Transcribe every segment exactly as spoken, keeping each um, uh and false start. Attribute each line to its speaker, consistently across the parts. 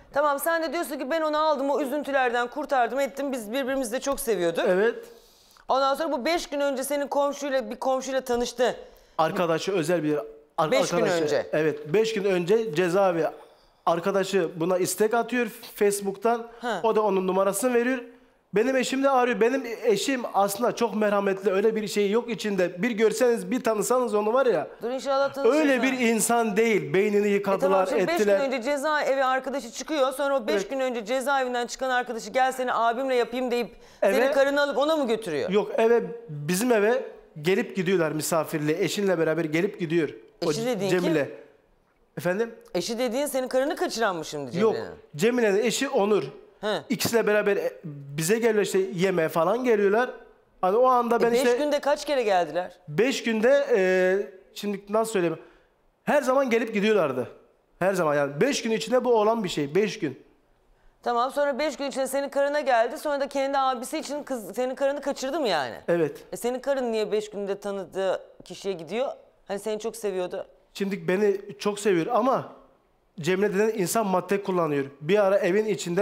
Speaker 1: Tamam, sen de diyorsun ki ben onu aldım, o üzüntülerden kurtardım ettim. Biz birbirimizi de çok seviyorduk.
Speaker 2: Evet.
Speaker 1: Ondan sonra bu beş gün önce senin komşuyla bir komşuyla tanıştı.
Speaker 2: Arkadaşı özel bir ar
Speaker 1: Beş gün
Speaker 2: arkadaşı.
Speaker 1: önce.
Speaker 2: Evet. Beş gün önce cezaevi arkadaşı buna istek atıyor Facebook'tan.
Speaker 1: Ha.
Speaker 2: O da onun numarasını veriyor. Benim eşim de arıyor. Benim eşim aslında çok merhametli. Öyle bir şey yok içinde. Bir görseniz, bir tanısanız onu var ya.
Speaker 1: Dur inşallah tanışırsın.
Speaker 2: Öyle bir insan değil. Beynini yıkadılar,
Speaker 1: e tamam,
Speaker 2: ettiler.
Speaker 1: beş gün önce cezaevi arkadaşı çıkıyor. Sonra o beş
Speaker 2: Evet.
Speaker 1: gün önce cezaevinden çıkan arkadaşı gel seni abimle yapayım deyip
Speaker 2: Eve,
Speaker 1: senin karını alıp ona mı götürüyor?
Speaker 2: Yok, eve, bizim eve gelip gidiyorlar misafirliğe. Eşinle beraber gelip gidiyor.
Speaker 1: Eşi
Speaker 2: o
Speaker 1: dediğin
Speaker 2: Cemile.
Speaker 1: kim?
Speaker 2: Efendim?
Speaker 1: Eşi dediğin senin karını kaçıran mı şimdi
Speaker 2: Yok.
Speaker 1: Cemile'nin?
Speaker 2: Cemile'nin eşi Onur.
Speaker 1: He.
Speaker 2: İkisiyle beraber bize geliyor, işte yemeğe falan geliyorlar. Hani o anda ben
Speaker 1: E beş
Speaker 2: işte
Speaker 1: günde kaç kere geldiler?
Speaker 2: beş günde e, şimdi nasıl söyleyeyim? Her zaman gelip gidiyorlardı. Her zaman yani beş gün içinde bu olan bir şey. Beş gün.
Speaker 1: Tamam, sonra beş gün içinde senin karına geldi. Sonra da kendi abisi için kız, senin karını kaçırdı mı yani?
Speaker 2: Evet.
Speaker 1: E senin karın niye beş günde tanıdığı kişiye gidiyor? Hani seni çok seviyordu.
Speaker 2: Şimdi beni çok seviyor ama Cemile denen insan madde kullanıyor. Bir ara evin içinde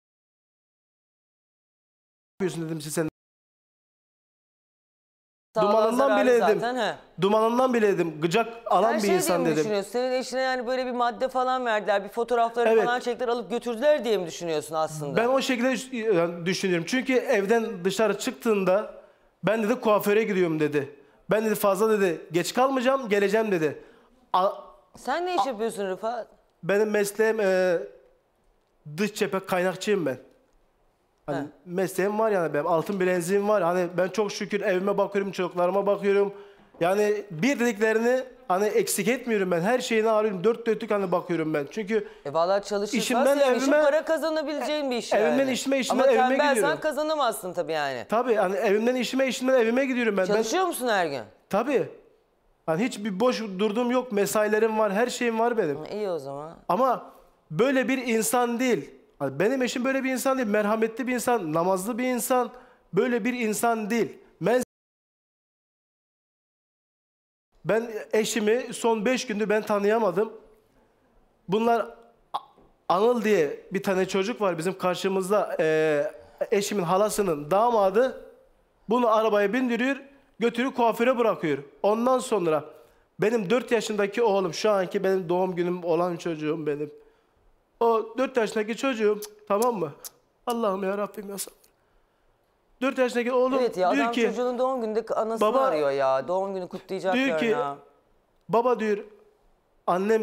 Speaker 2: yapıyorsun dedim size.
Speaker 1: Sağlığa
Speaker 2: Dumanından
Speaker 1: zararlı
Speaker 2: bile
Speaker 1: zaten,
Speaker 2: dedim.
Speaker 1: he.
Speaker 2: Dumanından bile dedim. Gıcak alan
Speaker 1: Her
Speaker 2: bir
Speaker 1: şey diye
Speaker 2: insan
Speaker 1: mi
Speaker 2: dedim.
Speaker 1: düşünüyorsun? Senin eşine yani böyle bir madde falan verdiler, bir fotoğraflarını
Speaker 2: Evet.
Speaker 1: falan çektiler, alıp götürdüler diye mi düşünüyorsun aslında?
Speaker 2: Ben o şekilde yani düşünüyorum. Çünkü evden dışarı çıktığında ben dedi kuaföre gidiyorum dedi. Ben dedi fazla dedi geç kalmayacağım, geleceğim dedi. A
Speaker 1: Sen ne iş yapıyorsun Rıfat?
Speaker 2: benim mesleğim e, dış cephe kaynakçıyım ben. Hani
Speaker 1: He.
Speaker 2: mesleğim var yani benim, altın bileziğim var. Hani ben çok şükür evime bakıyorum, çocuklarıma bakıyorum. Yani bir dediklerini hani eksik etmiyorum ben. Her şeyini arıyorum. Dört dörtlük hani bakıyorum ben. Çünkü
Speaker 1: E vallahi çalışırsan
Speaker 2: İşimden
Speaker 1: senin işin
Speaker 2: evime-
Speaker 1: para kazanabileceğin bir iş yani.
Speaker 2: evimden işime, işimden
Speaker 1: Ama
Speaker 2: evime
Speaker 1: tembelsen
Speaker 2: gidiyorum.
Speaker 1: kazanamazsın tabii yani.
Speaker 2: tabii hani evimden işime, işimden evime gidiyorum ben. ben
Speaker 1: Çalışıyor musun her gün?
Speaker 2: tabii. Hani hiç bir boş durduğum yok. Mesailerim var, her şeyim var benim.
Speaker 1: İyi o zaman.
Speaker 2: Ama böyle bir insan değil. Hani benim eşim böyle bir insan değil. Merhametli bir insan, namazlı bir insan. Böyle bir insan değil. Ben, ben eşimi son beş gündür ben tanıyamadım. Bunlar A- Anıl diye bir tane çocuk var bizim karşımızda. Ee, eşimin halasının damadı. Bunu arabaya bindiriyor, götürüp kuaföre bırakıyor. Ondan sonra benim dört yaşındaki oğlum, şu anki benim doğum günüm olan çocuğum benim. O dört yaşındaki çocuğum, tamam mı? Allah'ım ya Rabbim ya sabır. dört yaşındaki oğlum
Speaker 1: Evet ya,
Speaker 2: diyor
Speaker 1: adam
Speaker 2: ki,
Speaker 1: çocuğunun doğum gününde anasını
Speaker 2: baba,
Speaker 1: arıyor ya. Doğum günü kutlayacaklar
Speaker 2: diyor ki,
Speaker 1: ya.
Speaker 2: baba diyor, annem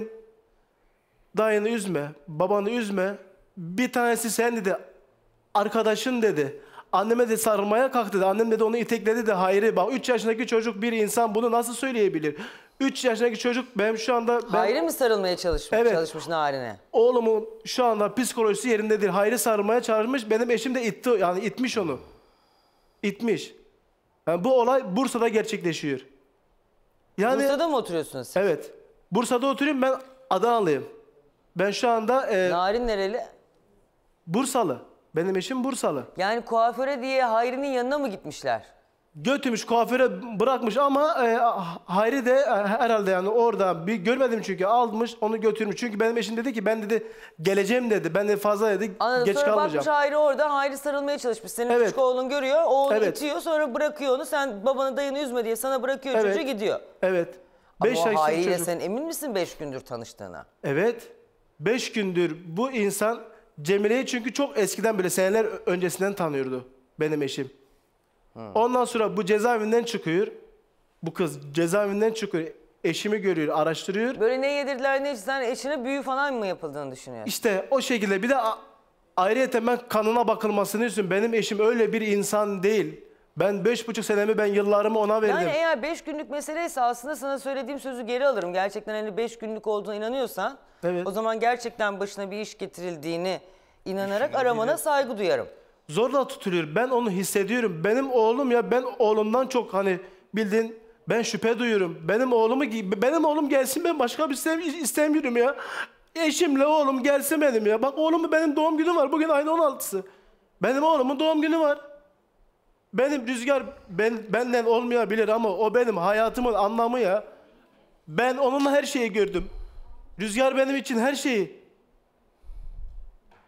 Speaker 2: dayını üzme, babanı üzme. Bir tanesi sen dedi, arkadaşın dedi. Anneme de sarılmaya kalktı dedi. Annem dedi onu itekledi de Hayri. Bak üç yaşındaki çocuk bir insan bunu nasıl söyleyebilir? üç yaşındaki çocuk benim şu anda... Ben,
Speaker 1: Hayri mi sarılmaya çalışmış,
Speaker 2: Evet.
Speaker 1: çalışmış Narin'e?
Speaker 2: Oğlumun şu anda psikolojisi yerindedir. Hayri sarılmaya çalışmış. Benim eşim de itti. Yani itmiş onu. İtmiş. Yani bu olay Bursa'da gerçekleşiyor. Yani,
Speaker 1: Bursa'da mı oturuyorsunuz siz?
Speaker 2: Evet. Bursa'da oturuyorum. Ben Adanalıyım. Ben şu anda e,
Speaker 1: Narin nereli?
Speaker 2: Bursalı. Benim eşim Bursalı.
Speaker 1: Yani kuaföre diye Hayri'nin yanına mı gitmişler?
Speaker 2: Götürmüş kuaföre bırakmış ama e, Hayri de e, herhalde yani orada bir görmedim çünkü almış onu götürmüş. Çünkü benim eşim dedi ki ben dedi geleceğim dedi. Ben de fazla dedi
Speaker 1: Anladım.
Speaker 2: geç
Speaker 1: Sonra
Speaker 2: kalmayacağım.
Speaker 1: bakmış Hayri orada. Hayri sarılmaya çalışmış. Senin
Speaker 2: Evet.
Speaker 1: küçük oğlun görüyor. Oğlunu
Speaker 2: Evet.
Speaker 1: itiyor, sonra bırakıyor onu. Sen babanı dayını üzme diye sana bırakıyor,
Speaker 2: Evet.
Speaker 1: çocuğu gidiyor.
Speaker 2: Evet.
Speaker 1: Ama
Speaker 2: Beş
Speaker 1: o
Speaker 2: yaşındaki
Speaker 1: Hayri'yle
Speaker 2: çocuk.
Speaker 1: sen emin misin beş gündür tanıştığına?
Speaker 2: Evet. Beş gündür bu insan Cemile'yi çünkü çok eskiden bile seneler öncesinden tanıyordu benim eşim. Hmm. Ondan sonra bu cezaevinden çıkıyor. Bu kız cezaevinden çıkıyor. Eşimi görüyor, araştırıyor.
Speaker 1: Böyle ne yedirdiler ne içtiler, eşine büyü falan mı yapıldığını düşünüyorsun?
Speaker 2: İşte o şekilde bir de ayrıyeten ben kanına bakılmasını istiyorum. Benim eşim öyle bir insan değil. Ben beş buçuk senemi ben yıllarımı ona verdim.
Speaker 1: Yani eğer beş günlük meseleyse aslında sana söylediğim sözü geri alırım. Gerçekten hani beş günlük olduğuna inanıyorsan
Speaker 2: Evet.
Speaker 1: o zaman gerçekten başına bir iş getirildiğini inanarak aramana saygı duyarım.
Speaker 2: Zorla tutuluyor. Ben onu hissediyorum. Benim oğlum ya ben oğlumdan çok hani bildiğin ben şüphe duyuyorum. Benim oğlumu benim oğlum gelsin ben başka bir şey istemiyorum ya. Eşimle oğlum gelsin benim ya. Bak oğlumun benim doğum günü var. Bugün ayın on altısı. Benim oğlumun doğum günü var. Benim Rüzgar ben, benden olmayabilir ama o benim hayatımın anlamı ya. Ben onunla her şeyi gördüm. Rüzgar benim için her şeyi.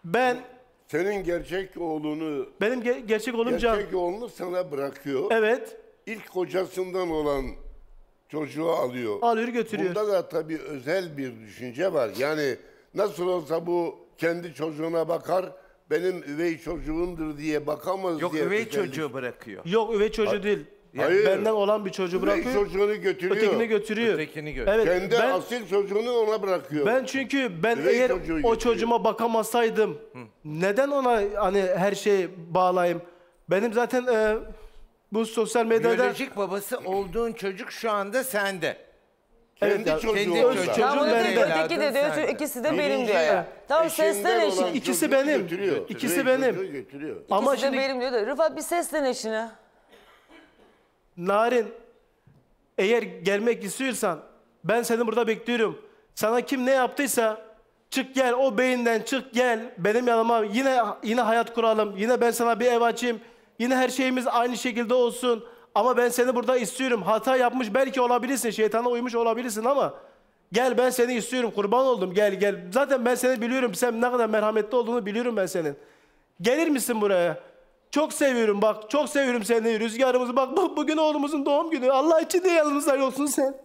Speaker 2: Ben
Speaker 3: Senin gerçek oğlunu,
Speaker 2: benim ge- gerçek oğlum Can.
Speaker 3: gerçek oğlunu sana bırakıyor.
Speaker 2: Evet.
Speaker 3: İlk kocasından olan çocuğu alıyor.
Speaker 2: Alıyor götürüyor.
Speaker 3: Bunda da tabii özel bir düşünce var. Yani nasıl olsa bu kendi çocuğuna bakar, benim üvey çocuğumdur diye bakamaz
Speaker 4: Yok,
Speaker 3: diye.
Speaker 4: üvey
Speaker 3: özellik-
Speaker 4: çocuğu bırakıyor.
Speaker 2: Yok üvey çocuğu değil.
Speaker 3: Hayır.
Speaker 2: Benden olan bir çocuğu
Speaker 3: Üvey
Speaker 2: bırakıyor.
Speaker 3: çocuğunu götürüyor.
Speaker 2: Ötekini götürüyor.
Speaker 4: Ötekini gö-
Speaker 2: Evet.
Speaker 3: Kendi
Speaker 2: ben,
Speaker 3: asil çocuğunu ona bırakıyor.
Speaker 2: ben çünkü ben
Speaker 3: Üvey
Speaker 2: eğer
Speaker 3: çocuğu
Speaker 2: o
Speaker 3: götürüyor.
Speaker 2: çocuğuma bakamasaydım neden ona hani her şeyi bağlayayım? Benim zaten e, bu sosyal medyada
Speaker 4: Biyolojik babası olduğun çocuk şu anda sende.
Speaker 3: kendi
Speaker 2: Evet ya,
Speaker 3: çocuğu
Speaker 4: kendi
Speaker 3: olsa.
Speaker 4: çocuğu.
Speaker 1: Tamam,
Speaker 2: çocuğum
Speaker 1: öteki,
Speaker 2: bende.
Speaker 1: öteki de diyor,
Speaker 4: Sende.
Speaker 1: ikisi de benim
Speaker 3: Birinci
Speaker 1: diyor ya. Tamam,
Speaker 3: eşinden
Speaker 1: seslen
Speaker 3: olan
Speaker 1: eşine.
Speaker 2: İkisi
Speaker 3: çocuğu
Speaker 2: benim.
Speaker 3: götürüyor.
Speaker 2: İkisi
Speaker 3: Üvey
Speaker 2: benim.
Speaker 3: çocuğu götürüyor.
Speaker 2: ama
Speaker 1: İkisi de
Speaker 2: şimdi
Speaker 1: benim diyor da. Rıfat bir seslen eşine.
Speaker 2: Narin, eğer gelmek istiyorsan ben seni burada bekliyorum. Sana kim ne yaptıysa çık gel, o beyinden çık gel benim yanıma, yine yine hayat kuralım. Yine ben sana bir ev açayım. Yine her şeyimiz aynı şekilde olsun. Ama ben seni burada istiyorum. Hata yapmış belki olabilirsin, şeytana uymuş olabilirsin ama gel, ben seni istiyorum, kurban oldum, gel gel. Zaten ben seni biliyorum, sen ne kadar merhametli olduğunu biliyorum ben senin. Gelir misin buraya? Çok seviyorum bak, çok seviyorum seni, rüzgarımızı. Bak bu- bugün oğlumuzun doğum günü. Allah için de yanımızda olsun sen.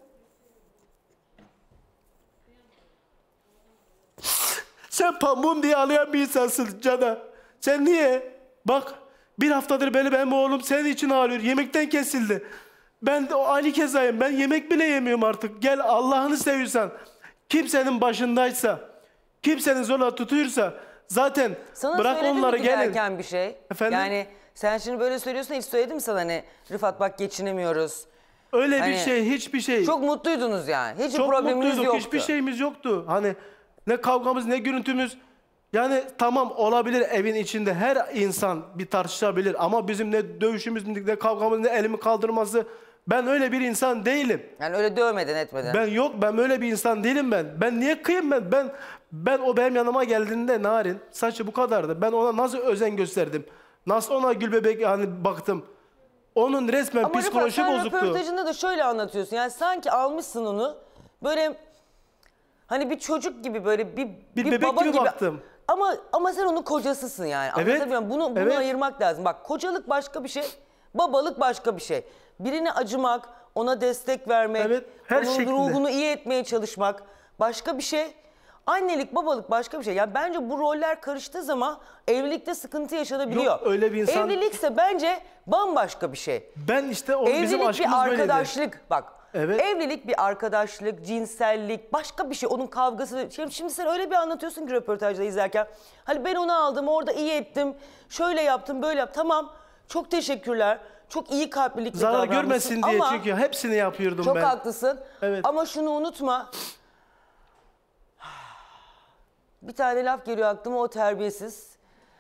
Speaker 2: Sen pamuğum diye ağlayan bir insansın Cana. Sen niye? Bak bir haftadır beni benim oğlum senin için ağlıyor. Yemekten kesildi. Ben de o Ali Keza'yım. Ben yemek bile yemiyorum artık. Gel, Allah'ını seviyorsan. Kimsenin başındaysa, kimsenin zorla tutuyorsa zaten
Speaker 1: Sana
Speaker 2: bırak
Speaker 1: söyledi mi
Speaker 2: onları gelin.
Speaker 1: giderken bir şey?
Speaker 2: Efendim?
Speaker 1: Yani sen şimdi böyle söylüyorsun, hiç söyledi mi sana hani Rıfat bak geçinemiyoruz.
Speaker 2: Öyle
Speaker 1: Hani
Speaker 2: bir şey, hiçbir şey.
Speaker 1: Çok mutluydunuz yani. Hiç
Speaker 2: Çok
Speaker 1: probleminiz
Speaker 2: mutluyduk.
Speaker 1: yoktu.
Speaker 2: Hiçbir şeyimiz yoktu. Hani ne kavgamız ne gürültümüz. Yani tamam, olabilir, evin içinde her insan bir tartışabilir ama bizim ne dövüşümüz ne kavgamız ne elimi kaldırması, ben öyle bir insan değilim.
Speaker 1: Yani öyle dövmeden etmeden.
Speaker 2: Ben yok, ben öyle bir insan değilim ben. Ben niye kıyım ben? Ben ben o benim yanıma geldiğinde Narin saçı bu kadardı. Ben ona nasıl özen gösterdim? Nasıl ona gül bebek hani baktım? Onun resmen
Speaker 1: Ama Rıfat,
Speaker 2: psikolojisi
Speaker 1: sen
Speaker 2: bozuktu.
Speaker 1: röportajında da şöyle anlatıyorsun. Yani sanki almışsın onu böyle hani bir çocuk gibi, böyle bir,
Speaker 2: Bir bebek
Speaker 1: baba
Speaker 2: gibi baktım.
Speaker 1: Ama ama sen onun kocasısın yani.
Speaker 2: Evet,
Speaker 1: Anlatabiliyor muyum? Bunu, bunu
Speaker 2: evet.
Speaker 1: ayırmak lazım. Bak, kocalık başka bir şey, babalık başka bir şey. Birine acımak, ona destek vermek,
Speaker 2: Evet, her
Speaker 1: onun
Speaker 2: şekilde.
Speaker 1: ruhunu iyi etmeye çalışmak başka bir şey. Annelik, babalık başka bir şey. Yani bence bu roller karıştığı zaman evlilikte sıkıntı yaşanabiliyor.
Speaker 2: Yok, öyle bir insan-
Speaker 1: Evlilikse bence bambaşka bir şey.
Speaker 2: Ben işte o bizim
Speaker 1: Evlilik bir
Speaker 2: aşkımız böyleydi.
Speaker 1: arkadaşlık, bak.
Speaker 2: Evet.
Speaker 1: Evlilik bir arkadaşlık, cinsellik, başka bir şey. Onun kavgası. Şimdi, şimdi sen öyle bir anlatıyorsun ki röportajda izlerken. Hani ben onu aldım, orada iyi ettim, şöyle yaptım, böyle yaptım. Tamam, çok teşekkürler. Çok iyi kalplilikle
Speaker 2: Zarar
Speaker 1: davranmışsın
Speaker 2: görmesin diye
Speaker 1: ama
Speaker 2: çünkü hepsini yapıyordum
Speaker 1: çok
Speaker 2: ben.
Speaker 1: haklısın.
Speaker 2: Evet.
Speaker 1: Ama şunu unutma. Bir tane laf geliyor aklıma, o terbiyesiz.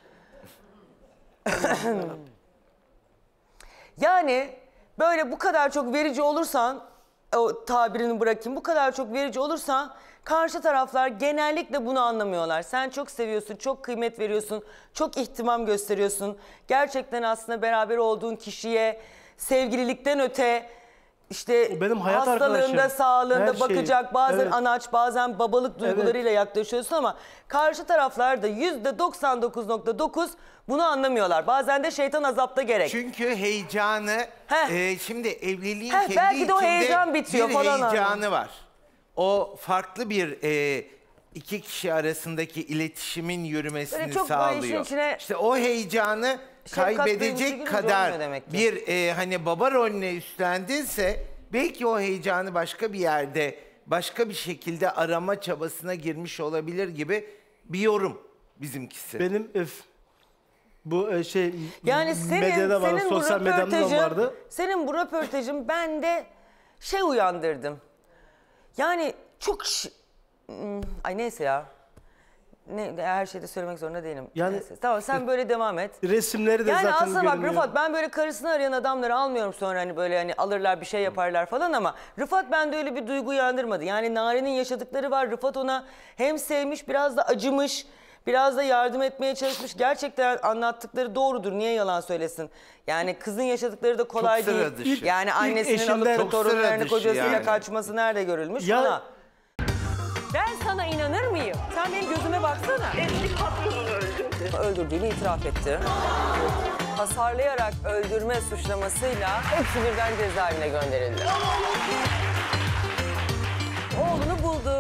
Speaker 1: Yani böyle bu kadar çok verici olursan, o tabirini bırakayım, bu kadar çok verici olursan karşı taraflar genellikle bunu anlamıyorlar. Sen çok seviyorsun, çok kıymet veriyorsun, çok ihtimam gösteriyorsun. Gerçekten aslında beraber olduğun kişiye sevgililikten öte işte
Speaker 2: O benim hayat
Speaker 1: hastalığında,
Speaker 2: arkadaşım.
Speaker 1: sağlığında
Speaker 2: Her şeyim.
Speaker 1: bakacak, bazen
Speaker 2: Evet.
Speaker 1: anaç, bazen babalık duygularıyla yaklaşıyorsun ama karşı taraflar da yüzde doksan dokuz nokta dokuz bunu anlamıyorlar. Bazen de şeytan azapta gerek.
Speaker 4: Çünkü heyecanı,
Speaker 1: Heh.
Speaker 4: e, şimdi evliliğin
Speaker 1: Heh,
Speaker 4: kendi
Speaker 1: belki de o
Speaker 4: içinde
Speaker 1: heyecan bitiyor
Speaker 4: bir
Speaker 1: falan
Speaker 4: heyecanı var. O farklı bir e, iki kişi arasındaki iletişimin yürümesini
Speaker 1: Böyle çok böyle işin
Speaker 4: sağlıyor.
Speaker 1: içine
Speaker 4: İşte o heyecanı
Speaker 1: şefkat duygusu
Speaker 4: kaybedecek
Speaker 1: girince
Speaker 4: kadar
Speaker 1: olmuyor demek ki.
Speaker 4: bir e, hani baba rolüne üstlendinse belki o heyecanı başka bir yerde başka bir şekilde arama çabasına girmiş olabilir gibi bir yorum bizimkisi.
Speaker 2: Benim öf, bu e, şey
Speaker 1: Yani senin,
Speaker 2: medyada vardı,
Speaker 1: senin bu
Speaker 2: sosyal medyada
Speaker 1: röportajın,
Speaker 2: vardı.
Speaker 1: senin bu röportajın bende şey uyandırdım. Yani çok ş- Hmm, ay neyse ya. Ne, her şeyde söylemek zorunda değilim.
Speaker 2: Yani-
Speaker 1: Neyse. Tamam, sen böyle devam et.
Speaker 2: Resimleri de
Speaker 1: Yani
Speaker 2: zaten
Speaker 1: aslında bak
Speaker 2: görünüyor.
Speaker 1: Rıfat, ben böyle karısını arayan adamları almıyorum sonra hani böyle hani alırlar bir şey yaparlar falan ama Rıfat bende öyle bir duygu uyandırmadı. Yani Nare'nin yaşadıkları var. Rıfat ona hem sevmiş, biraz da acımış, biraz da yardım etmeye çalışmış. Gerçekten anlattıkları doğrudur. Niye yalan söylesin? Yani kızın yaşadıkları da kolay
Speaker 4: Çok sıra
Speaker 1: değil.
Speaker 4: dışı.
Speaker 1: Yani
Speaker 2: İlk
Speaker 1: annesinin
Speaker 2: eşinden-
Speaker 1: alıp
Speaker 2: Çok
Speaker 1: torunlarını
Speaker 4: sıra dışı
Speaker 1: kocasıyla
Speaker 4: yani.
Speaker 1: kaçması nerede görülmüş
Speaker 2: Ya-
Speaker 1: falan. Ben sana inanır mıyım? Sen benim gözüme baksana.
Speaker 5: Eski patronunu öldürdü.
Speaker 1: öldürdüğünü itiraf etti. Hasarlayarak öldürme suçlamasıyla hepsi birden cezaevine gönderildi. Oğlunu buldu.